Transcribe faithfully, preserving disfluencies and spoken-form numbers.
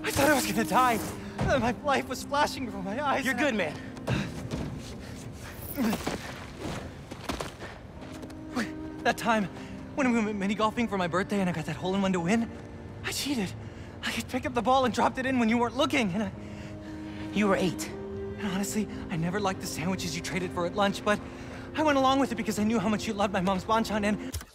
I thought I was gonna die. Uh, My life was flashing before my eyes. You're good, man. Wait, that time when we went mini golfing for my birthday and I got that hole in one to win, I cheated. I could pick up the ball and dropped it in when you weren't looking, and I... You were eight. And honestly, I never liked the sandwiches you traded for at lunch, but I went along with it because I knew how much you loved my mom's banchan, and